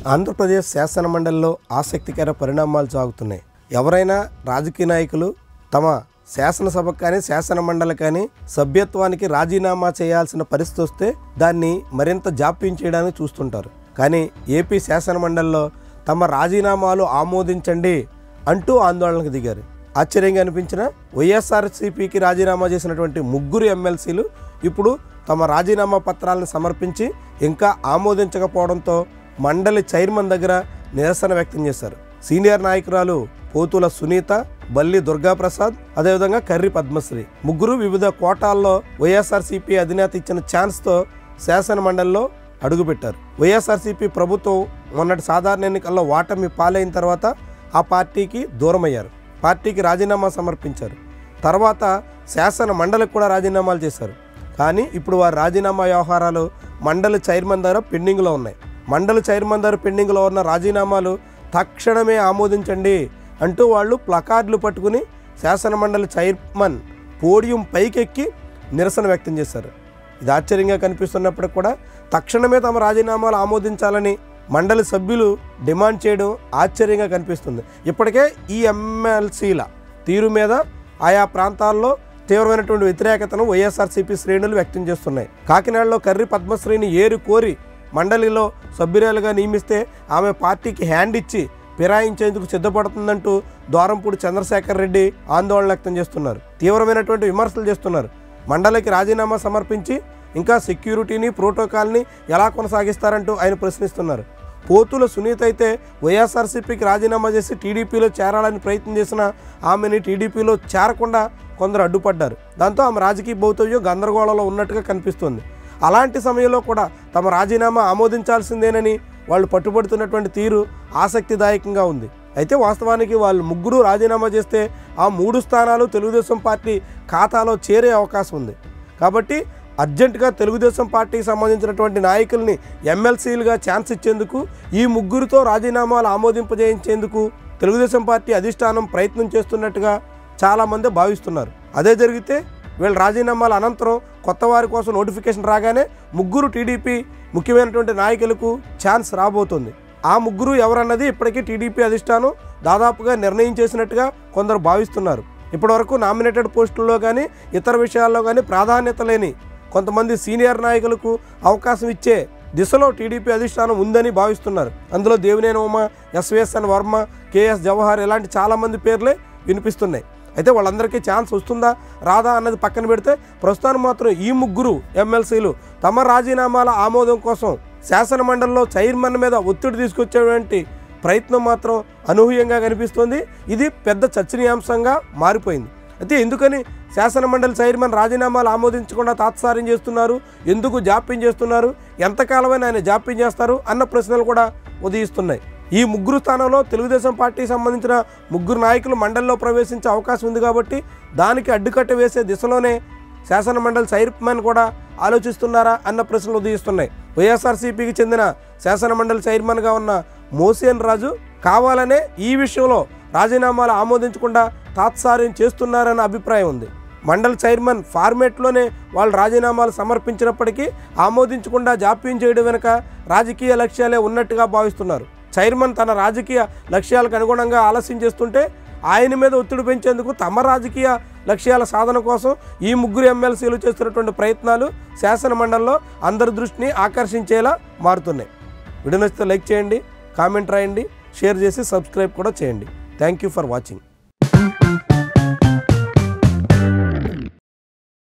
ఆంధ్రప్రదేశ్ శాసనమండలిలో ఆసక్తికర పరిణామాలు సాగుతున్నాయి. ఎవరైనా రాజకీయ నాయకులు తమ శాసనసభకు కానీ శాసనమండలి కానీ సభ్యత్వానికి రాజీనామా చేయాల్సిన పరిస్థితి వస్తే దాన్ని మరింత జాప్యం చేయడానికి చూస్తుంటారు. కానీ ఏపీ శాసనమండలిలో తమ రాజీనామాలు ఆమోదించండి అంటూ ఆందోళనకు దిగారు. ఆశ్చర్యంగా అనిపించిన వైఎస్ఆర్సీపీకి రాజీనామా చేసినటువంటి ముగ్గురు ఎమ్మెల్సీలు ఇప్పుడు తమ రాజీనామా పత్రాలను సమర్పించి ఇంకా ఆమోదించకపోవడంతో మండలి చైర్మన్ దగ్గర నిరసన వ్యక్తం చేశారు. సీనియర్ నాయకురాలు పోతుల సునీత, బల్లి దుర్గాప్రసాద్, అదేవిధంగా కర్రి పద్మశ్రీ ముగ్గురు వివిధ కోటాల్లో వైఎస్ఆర్సీపీ అధినేత ఇచ్చిన ఛాన్స్తో శాసన మండలిలో అడుగుపెట్టారు. వైఎస్ఆర్సీపీ ప్రభుత్వం మొన్నటి సాధారణ ఎన్నికల్లో ఓటమి పాలైన తర్వాత ఆ పార్టీకి దూరమయ్యారు. పార్టీకి రాజీనామా సమర్పించారు. తర్వాత శాసన మండలికి కూడా రాజీనామాలు చేశారు. కానీ ఇప్పుడు వారి రాజీనామా వ్యవహారాలు మండలి చైర్మన్ దగ్గర పెండింగ్లో ఉన్నాయి. మండలి చైర్మన్ దగ్గర పెండింగ్లో ఉన్న రాజీనామాలు తక్షణమే ఆమోదించండి అంటూ వాళ్ళు ప్లకార్డులు పట్టుకుని శాసనమండలి చైర్మన్ పోడియం పైకెక్కి నిరసన వ్యక్తం చేశారు. ఇది ఆశ్చర్యంగా కనిపిస్తున్నప్పటికి కూడా తక్షణమే తమ రాజీనామాలు ఆమోదించాలని మండలి సభ్యులు డిమాండ్ చేయడం ఆశ్చర్యంగా కనిపిస్తుంది. ఇప్పటికే ఈ ఎమ్మెల్సీల తీరు మీద ఆయా ప్రాంతాల్లో తీవ్రమైనటువంటి వ్యతిరేకతను వైఎస్ఆర్సీపీ శ్రేణులు వ్యక్తం చేస్తున్నాయి. కాకినాడలో కర్రి పద్మశ్రీని ఏరు కోరి మండలిలో సభ్యురాలుగా నియమిస్తే ఆమె పార్టీకి హ్యాండ్ ఇచ్చి ఫిరాయించేందుకు సిద్ధపడుతుందంటూ ద్వారంపూడి చంద్రశేఖర్ రెడ్డి ఆందోళన వ్యక్తం చేస్తున్నారు. తీవ్రమైనటువంటి విమర్శలు చేస్తున్నారు. మండలికి రాజీనామా సమర్పించి ఇంకా సెక్యూరిటీని ప్రోటోకాల్ని ఎలా కొనసాగిస్తారంటూ ఆయన ప్రశ్నిస్తున్నారు. పోతుల సునీత అయితే వైఎస్ఆర్సీపీకి రాజీనామా చేసి టీడీపీలో చేరాలని ప్రయత్నం చేసిన ఆమెని టీడీపీలో చేరకుండా కొందరు అడ్డుపడ్డారు. దాంతో ఆమె రాజకీయ భౌతవ్యం గందరగోళంలో ఉన్నట్టుగా కనిపిస్తుంది. అలాంటి సమయంలో కూడా తమ రాజీనామా ఆమోదించాల్సిందేనని వాళ్ళు పట్టుబడుతున్నటువంటి తీరు ఆసక్తిదాయకంగా ఉంది. అయితే వాస్తవానికి వాళ్ళు ముగ్గురు రాజీనామా చేస్తే ఆ 3 స్థానాలు తెలుగుదేశం పార్టీ ఖాతాలో చేరే అవకాశం ఉంది. కాబట్టి అర్జెంటుగా తెలుగుదేశం పార్టీకి సంబంధించినటువంటి నాయకుల్ని ఎమ్మెల్సీలుగా ఛాన్స్ ఇచ్చేందుకు ఈ ముగ్గురితో రాజీనామాలు ఆమోదింపజేయించేందుకు తెలుగుదేశం పార్టీ అధిష్టానం ప్రయత్నం చేస్తున్నట్టుగా చాలామంది భావిస్తున్నారు. అదే జరిగితే వీళ్ళ రాజీనామాల అనంతరం కొత్త వారి కోసం నోటిఫికేషన్ రాగానే ముగ్గురు టీడీపీ ముఖ్యమైనటువంటి నాయకులకు ఛాన్స్ రాబోతుంది. ఆ ముగ్గురు ఎవరన్నది ఇప్పటికీ టీడీపీ అధిష్టానం దాదాపుగా నిర్ణయం చేసినట్టుగా కొందరు భావిస్తున్నారు. ఇప్పటివరకు నామినేటెడ్ పోస్టుల్లో కానీ ఇతర విషయాల్లో కానీ ప్రాధాన్యత లేని కొంతమంది సీనియర్ నాయకులకు అవకాశం ఇచ్చే దిశలో టీడీపీ అధిష్టానం ఉందని భావిస్తున్నారు. అందులో దేవినేని ఉమ, ఎస్విఎస్ఎన్ వర్మ, కేఎస్ జవహర్ ఇలాంటి చాలామంది పేర్లే వినిపిస్తున్నాయి. అయితే వాళ్ళందరికీ ఛాన్స్ వస్తుందా రాదా అన్నది పక్కన పెడితే ప్రస్తుతానికి మాత్రం ఈ ముగ్గురు ఎమ్మెల్సీలు తమ రాజీనామాల ఆమోదం కోసం శాసనమండలిలో చైర్మన్ మీద ఒత్తిడి తీసుకొచ్చేటువంటి ప్రయత్నం మాత్రం అనూహ్యంగా కనిపిస్తోంది. ఇది పెద్ద చర్చనీయాంశంగా మారిపోయింది. అయితే ఎందుకని శాసనమండలి చైర్మన్ రాజీనామాలు ఆమోదించకుండా తాత్సార్యం చేస్తున్నారు, ఎందుకు జాప్యం చేస్తున్నారు, ఎంతకాలమైనా ఆయన జాప్యం చేస్తారు అన్న ప్రశ్నలు కూడా ఉదయిస్తున్నాయి. ఈ ముగ్గురు స్థానంలో తెలుగుదేశం పార్టీకి సంబంధించిన ముగ్గురు నాయకులు మండలిలో ప్రవేశించే అవకాశం ఉంది. కాబట్టి దానికి అడ్డుకట్ట వేసే దిశలోనే శాసనమండలి చైర్మన్ కూడా ఆలోచిస్తున్నారా అన్న ప్రశ్నలు ఉదయిస్తున్నాయి. వైఎస్ఆర్సీపీకి చెందిన శాసనమండలి చైర్మన్గా ఉన్న మోసేన్ రాజు కావాలనే ఈ విషయంలో రాజీనామాలు ఆమోదించకుండా తాత్సార్యం చేస్తున్నారన్న అభిప్రాయం ఉంది. మండలి చైర్మన్ ఫార్మేట్లోనే వాళ్ళు రాజీనామాలు సమర్పించినప్పటికీ ఆమోదించకుండా జాప్యం చేయడం వెనుక రాజకీయ లక్ష్యాలే ఉన్నట్టుగా భావిస్తున్నారు. చైర్మన్ తన రాజకీయ లక్ష్యాలకు అనుగుణంగా ఆలస్యం చేస్తుంటే ఆయన మీద ఒత్తిడి పెంచేందుకు తమ రాజకీయ లక్ష్యాల సాధన కోసం ఈ ముగ్గురు ఎమ్మెల్సీలు చేస్తున్నటువంటి ప్రయత్నాలు శాసనమండలిలో అందరి దృష్టిని ఆకర్షించేలా మారుతున్నాయి. వీడియో నచ్చితే లైక్ చేయండి, కామెంట్ రాయండి, షేర్ చేసి సబ్స్క్రైబ్ కూడా చేయండి. Thank you for watching.